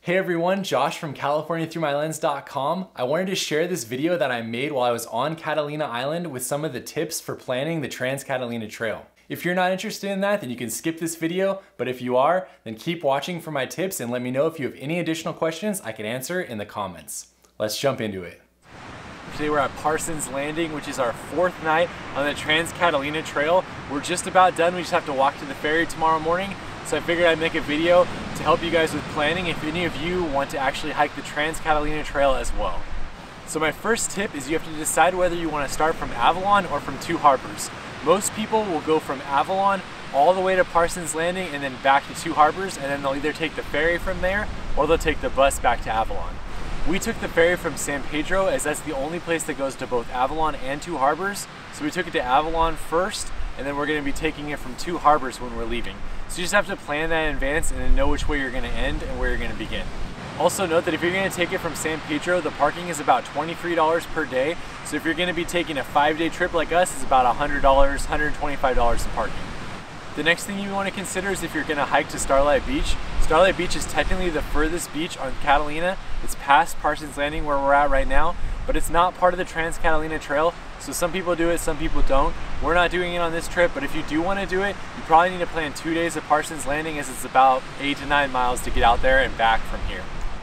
Hey everyone, Josh from CaliforniaThroughMyLens.com. I wanted to share this video that I made while I was on Catalina Island with some of the tips for planning the Trans-Catalina Trail. If you're not interested in that, then you can skip this video, but if you are, then keep watching for my tips and let me know if you have any additional questions I can answer in the comments. Let's jump into it. Today we're at Parsons Landing, which is our fourth night on the Trans-Catalina Trail. We're just about done, we just have to walk to the ferry tomorrow morning. So I figured I'd make a video to help you guys with planning if any of you want to actually hike the Trans-Catalina Trail as well. So my first tip is you have to decide whether you want to start from Avalon or from Two Harbors. Most people will go from Avalon all the way to Parsons Landing and then back to Two Harbors, and then they'll either take the ferry from there or they'll take the bus back to Avalon. We took the ferry from San Pedro as that's the only place that goes to both Avalon and Two Harbors. So we took it to Avalon first, and then we're going to be taking it from Two Harbors when we're leaving. So you just have to plan that in advance and then know which way you're going to end and where you're going to begin. Also note that if you're going to take it from San Pedro, the parking is about $23 per day. So if you're going to be taking a 5-day trip like us, it's about $100, $125 in parking. The next thing you want to consider is if you're going to hike to Starlight Beach. Starlight Beach is technically the furthest beach on Catalina. It's past Parsons Landing where we're at right now, but it's not part of the Trans-Catalina Trail. So some people do it, some people don't. We're not doing it on this trip, but if you do want to do it, you probably need to plan 2 days at Parsons Landing, as it's about 8 to 9 miles to get out there and back from here.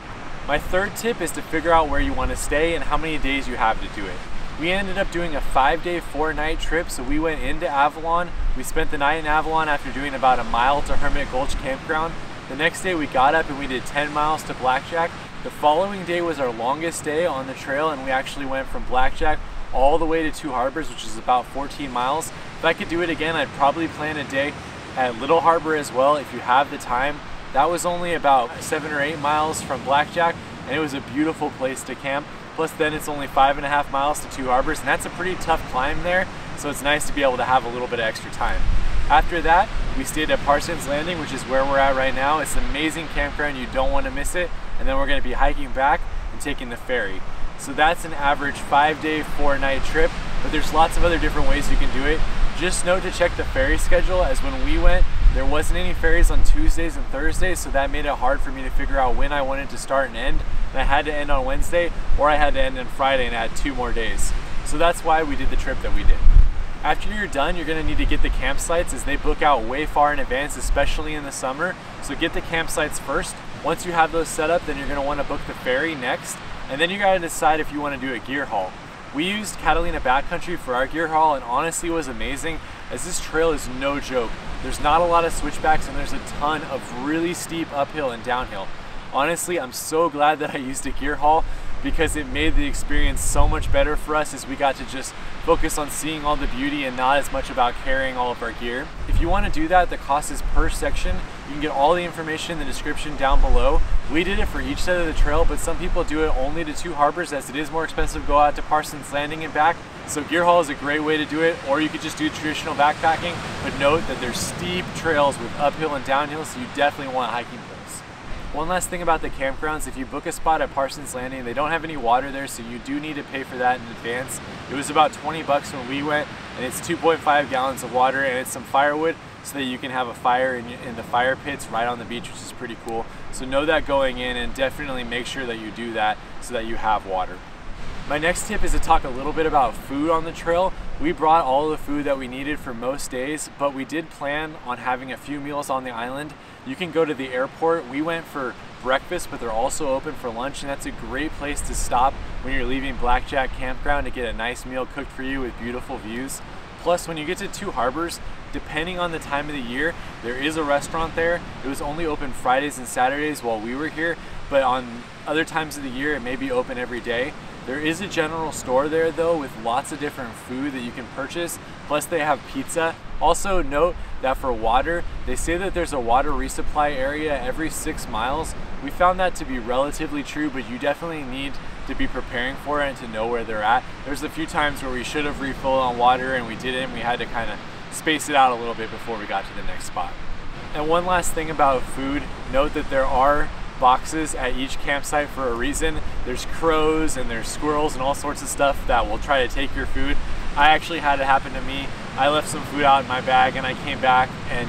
My third tip is to figure out where you want to stay and how many days you have to do it. We ended up doing a 5-day, 4-night trip, so we went into Avalon. We spent the night in Avalon after doing about a mile to Hermit Gulch Campground. The next day we got up and we did 10 miles to Blackjack. The following day was our longest day on the trail, and we actually went from Blackjack all the way to Two Harbors, which is about 14 miles. If I could do it again, I'd probably plan a day at Little Harbor as well if you have the time. That was only about 7 or 8 miles from Blackjack, and it was a beautiful place to camp. Plus then it's only 5.5 miles to Two Harbors, and that's a pretty tough climb there, so it's nice to be able to have a little bit of extra time. After that, we stayed at Parsons Landing, which is where we're at right now. It's an amazing campground, you don't want to miss it. And then we're going to be hiking back and taking the ferry. So that's an average 5-day, 4-night trip, but there's lots of other different ways you can do it. Just note to check the ferry schedule, as when we went, there wasn't any ferries on Tuesdays and Thursdays, so that made it hard for me to figure out when I wanted to start and end. And I had to end on Wednesday, or I had to end on Friday and add 2 more days. So that's why we did the trip that we did. After you're done, you're going to need to get the campsites, as they book out way far in advance, especially in the summer. So get the campsites first. Once you have those set up, then you're going to want to book the ferry next. And then you got to decide if you want to do a gear haul. We used Catalina Backcountry for our gear haul, and honestly it was amazing, as this trail is no joke. There's not a lot of switchbacks, and there's a ton of really steep uphill and downhill. Honestly, I'm so glad that I used a gear haul, because it made the experience so much better for us, as we got to just focus on seeing all the beauty and not as much about carrying all of our gear. If you want to do that, the cost is per section. You can get all the information in the description down below. We did it for each side of the trail, but some people do it only to Two Harbors, as it is more expensive to go out to Parsons Landing and back. So gear haul is a great way to do it, or you could just do traditional backpacking, but note that there's steep trails with uphill and downhill, so you definitely want hiking those. One last thing about the campgrounds, if you book a spot at Parsons Landing, they don't have any water there, so you do need to pay for that in advance. It was about 20 bucks when we went, and it's 2.5 gallons of water, and it's some firewood so that you can have a fire in the fire pits right on the beach, which is pretty cool. So know that going in, and definitely make sure that you do that so that you have water. My next tip is to talk a little bit about food on the trail. We brought all the food that we needed for most days, but we did plan on having a few meals on the island. You can go to the airport. We went for breakfast, but they're also open for lunch, and that's a great place to stop when you're leaving Blackjack Campground to get a nice meal cooked for you with beautiful views. Plus, when you get to Two Harbors, depending on the time of the year, there is a restaurant there. It was only open Fridays and Saturdays while we were here, but on other times of the year, it may be open every day. There is a general store there though, with lots of different food that you can purchase, plus they have pizza. Also note that for water, they say that there's a water resupply area every 6 miles. We found that to be relatively true, but you definitely need to be preparing for it and to know where they're at. There's a few times where we should have refilled on water and we didn't. We had to kind of space it out a little bit before we got to the next spot. And one last thing about food, note that there are boxes at each campsite for a reason. There's crows and there's squirrels and all sorts of stuff that will try to take your food. I actually had it happen to me. I left some food out in my bag and I came back and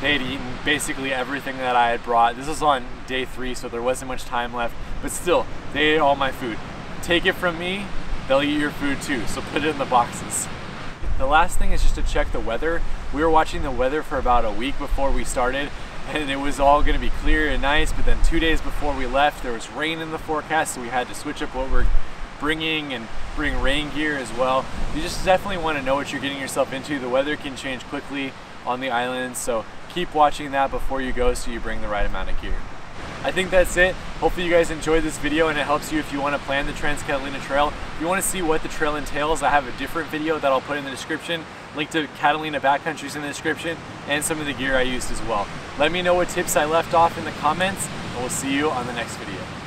They had eaten basically everything that I had brought. This was on day 3, so there wasn't much time left, but still, they ate all my food. Take it from me, they'll eat your food too, so put it in the boxes. The last thing is just to check the weather. We were watching the weather for about a week before we started, and it was all gonna be clear and nice, but then 2 days before we left, there was rain in the forecast, so we had to switch up what we're bringing and bring rain gear as well. You just definitely want to know what you're getting yourself into. The weather can change quickly on the island, so keep watching that before you go so you bring the right amount of gear. I think that's it. Hopefully you guys enjoyed this video and it helps you if you want to plan the Trans-Catalina Trail. If you want to see what the trail entails, I have a different video that I'll put in the description. Link to Catalina backcountry's in the description and some of the gear I used as well. Let me know what tips I left off in the comments, and we'll see you on the next video.